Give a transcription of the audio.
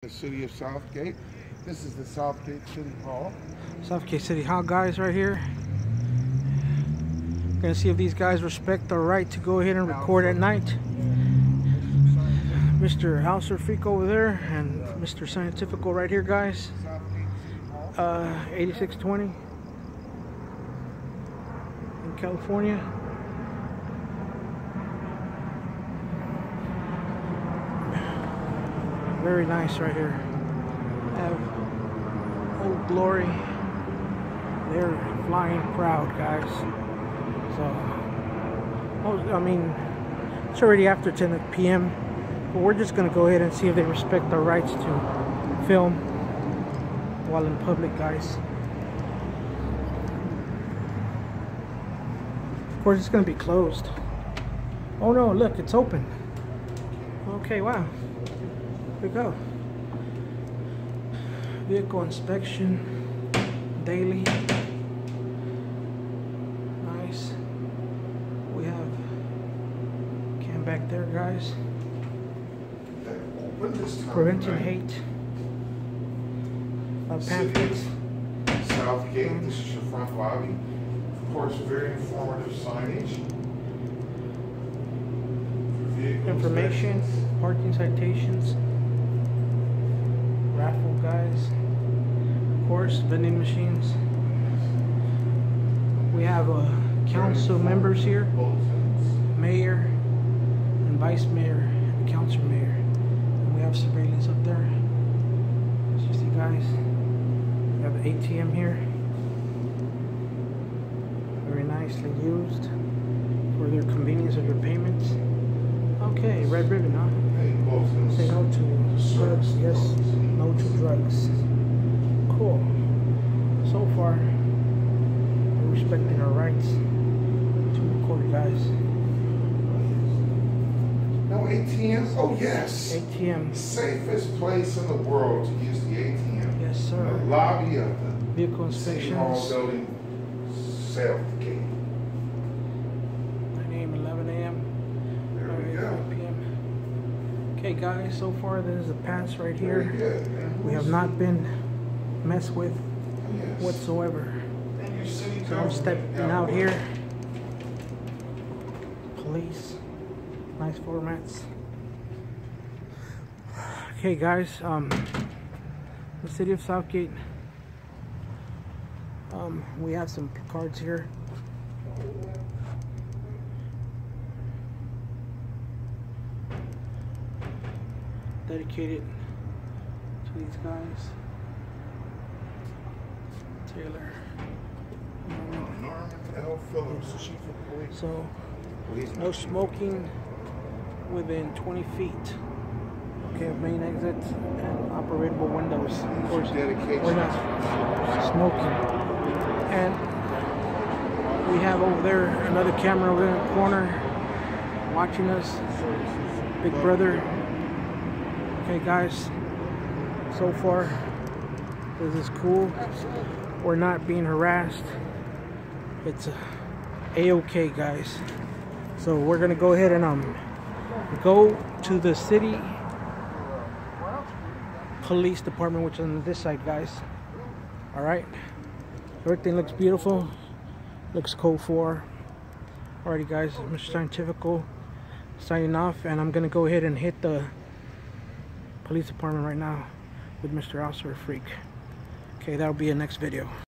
The city of Southgate. This is the Southgate City Hall. Southgate City Hall, guys, right here. Gonna see if these guys respect the right to go ahead and record at night. Mr. Hauser Freak over there and Mr. Scientifical right here, guys. 8620 in California. Very nice right here. Have Old Glory. They're flying proud, guys. So, I mean, it's already after 10 p.m. But we're just gonna go ahead and see if they respect our rights to film while in public, guys. Of course, it's gonna be closed. Oh no! Look, it's open. Okay, wow. Here we go. Vehicle inspection daily. Nice. We have cam back there, guys. Preventing hate. Pamphlets. Southgate. This is your front lobby. Of course, very informative signage. Information, parking citations. Raffle, guys. Of course, vending machines. We have council members here, mayor and vice mayor and council mayor, and we have surveillance up there. As you see, guys, we have an ATM here, very nicely used for their convenience of your payments. Okay, red ribbon, huh? Say no to drugs. Yes, no to drugs. Cool. So far, we're respecting our rights to record, guys. No ATMs? Oh, yes. ATM. Safest place in the world to use the ATM. Yes, sir. The lobby of the Vehicle City Hall inspections. building, Southgate. 9 a.m., 11 a.m. There we go. 5 p.m. Okay, guys, so far this is the pass right Very here. good, man. We have not been messed with Yes. whatsoever. Thank you, City So I'm Council. stepping out here. Police, nice formats. Okay, guys, the city of Southgate. We have some cards here. Dedicated to these guys. Taylor. Norman L. Phillips, Chief of Police. So, no smoking within 20 feet. Okay, main exits and operatable windows. Of course, we're not smoking. And we have over there another camera over there in the corner watching us. Big brother. Okay, guys, so far this is cool. We're not being harassed. It's a-okay, guys. So we're gonna go ahead and go to the city police department, which is on this side, guys. All right, everything looks beautiful, looks cool for. Alrighty, guys, Mr. Scientifical signing off, and I'm gonna go ahead and hit the police department right now with Mr. Hauser Freak. Okay, that'll be a next video.